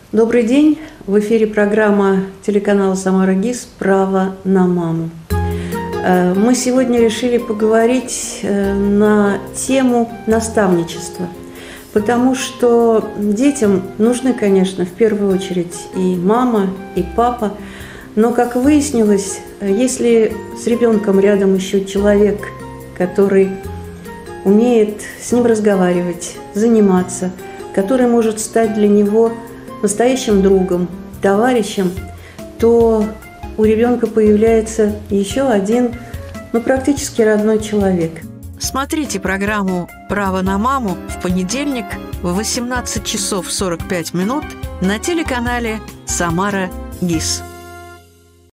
Добрый день! В эфире программа телеканала «Самара ГИС» «Право на маму». Мы сегодня решили поговорить на тему наставничества, потому что детям нужны, конечно, в первую очередь и мама, и папа, но, как выяснилось, если с ребенком рядом еще человек, который умеет с ним разговаривать, заниматься, который может стать для него настоящим другом, товарищем, то у ребенка появляется еще один, практически родной человек. Смотрите программу «Право на маму» в понедельник в 18 часов 45 минут на телеканале «Самара ГИС».